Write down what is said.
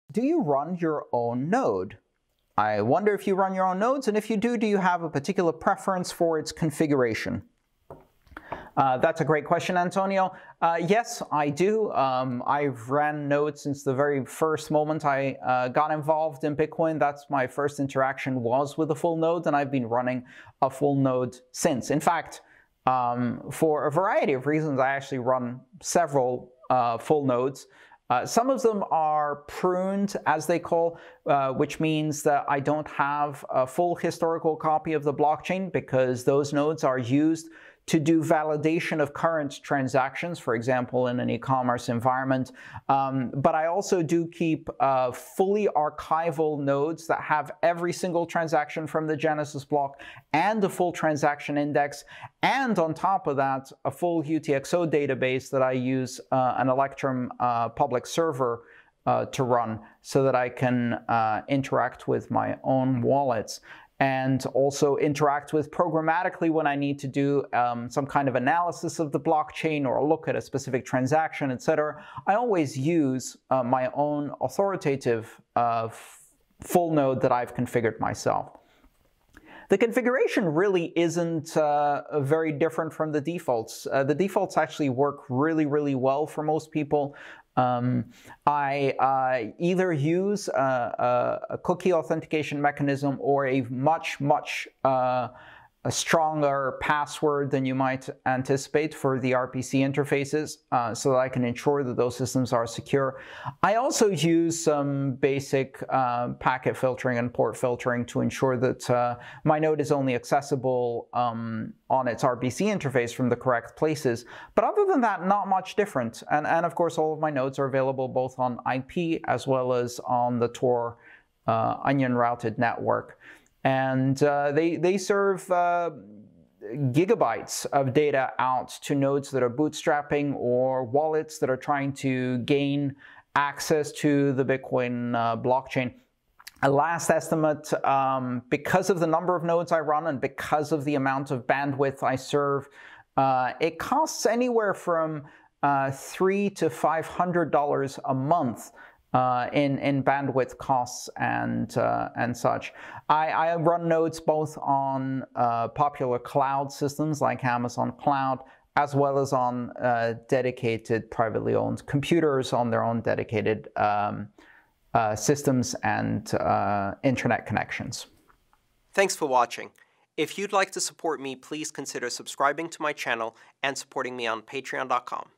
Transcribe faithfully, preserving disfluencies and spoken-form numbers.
Do you run your own node? I wonder if you run your own nodes, and if you do, do you have a particular preference for its configuration? Uh, that's a great question, Antonio. Uh, yes, I do. Um, I've ran nodes since the very first moment I uh, got involved in Bitcoin. That's my first interaction was with a full node, and I've been running a full node since. In fact, um, for a variety of reasons, I actually run several uh, full nodes. Uh, some of them are pruned, as they call, uh, which means that I don't have a full historical copy of the blockchain because those nodes are used to do validation of current transactions, for example, in an e-commerce environment. Um, but I also do keep uh, fully archival nodes that have every single transaction from the Genesis block and a full transaction index. And on top of that, a full U T X O database that I use uh, an Electrum uh, public server uh, to run so that I can uh, interact with my own wallets, and also interact with programmatically when I need to do um, some kind of analysis of the blockchain or look at a specific transaction, et cetera. I always use uh, my own authoritative uh, full node that I've configured myself. The configuration really isn't uh, very different from the defaults. Uh, the defaults actually work really, really well for most people. Um, I uh, either use a, a, a cookie authentication mechanism or a much, much uh, a stronger password than you might anticipate for the R P C interfaces, uh, so that I can ensure that those systems are secure. I also use some basic uh, packet filtering and port filtering to ensure that uh, my node is only accessible um, on its R P C interface from the correct places. But other than that, not much different. And, and of course, all of my nodes are available both on I P as well as on the Tor uh, onion routed network. And uh, they, they serve uh, gigabytes of data out to nodes that are bootstrapping or wallets that are trying to gain access to the Bitcoin uh, blockchain. A last estimate, um, because of the number of nodes I run and because of the amount of bandwidth I serve, uh, it costs anywhere from uh, three to five hundred dollars a month Uh, in, in bandwidth costs and, uh, and such. I, I run nodes both on uh, popular cloud systems like Amazon Cloud, as well as on uh, dedicated privately owned computers on their own dedicated um, uh, systems and uh, internet connections. Thanks for watching. If you'd like to support me, please consider subscribing to my channel and supporting me on patreon dot com.